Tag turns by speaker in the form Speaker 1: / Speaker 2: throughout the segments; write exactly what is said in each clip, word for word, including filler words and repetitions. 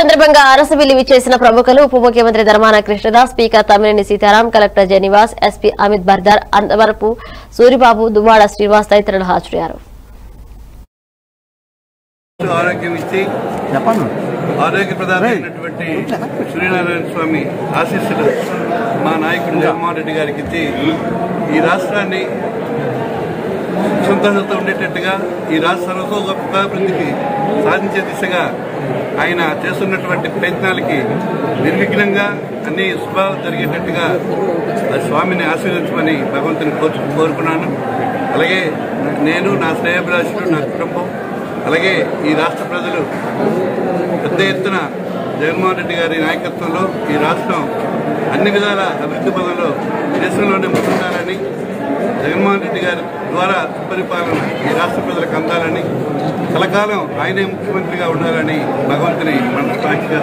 Speaker 1: సందర్భంగా అరసవిల్లి విచ్చేసిన ప్రముఖులు ఉప ముఖ్యమంత్రి Dharmana Krishnadas, speaker Tammineni Seetharam, collector Jenivas, SP Amit Bardar, Andavarapu Suribabu, Duvvada Srinivas తదితరులు హాజరయ్యారు.
Speaker 2: ఆరోగ్య ప్రదాతైనటువంటి సూర్యనారాయణ స్వామి ఆశీస్సులు మా నాయకుడు జగన్మోహన్ రెడ్డి గారికి ఇచ్చి ఈ రాష్ట్రాన్ని సంతోషంతో ఉండేటట్టుగా ఈ రాష్ట్ర సర్వతోభివృద్ధికి సాధించే దిశగా ఆయన చేస్తున్నటువంటి ప్రయత్నాలకి నిర్విఘ్నంగా అన్ని శుభాలు జరిగేటట్టుగా స్వామిని ఆశీర్వదించమని భగవంతుని కోరు కోరుకున్నాను. అలాగే నేను, నా స్నేహభిలాషులు, నా కుటుంబం, అలాగే ఈ రాష్ట్ర ప్రజలు పెద్ద ఎత్తున జగన్మోహన్ రెడ్డి గారి నాయకత్వంలో ఈ రాష్ట్రం అన్ని విధాల అభివృద్ధి పదంలో దేశంలోనే ముందుండాలని, జగన్మోహన్ రెడ్డి గారి ద్వారా సుపరిపాలన ఈ రాష్ట్ర ప్రజలకు అందాలని, కలకాలం ఆయనే ముఖ్యమంత్రిగా ఉండాలని భగవంతుని మన సాక్షిగా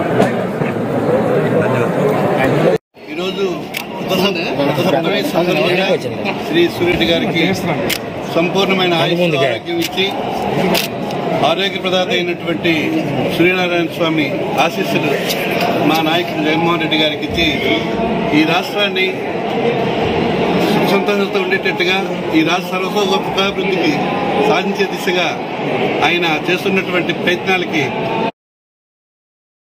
Speaker 2: ఈరోజు సప్తమి సందర్భంగా శ్రీ సూర్యరెడ్డి గారికి సంపూర్ణమైన ఆరోగ్యం ఇచ్చి ఆరోగ్య ప్రదాత అయినటువంటి సూర్యనారాయణ స్వామి ఆశీస్సులు మా నాయకుడు జగన్మోహన్ రెడ్డి గారికి ఇచ్చి ఈ రాష్ట్రాన్ని సంతోషంతో ఉండేటట్టుగా ఈ రాష్ట్ర సర్వతోభివృద్ధికి సాధించే దిశగా ఆయన చేస్తున్నటువంటి ప్రయత్నాలకి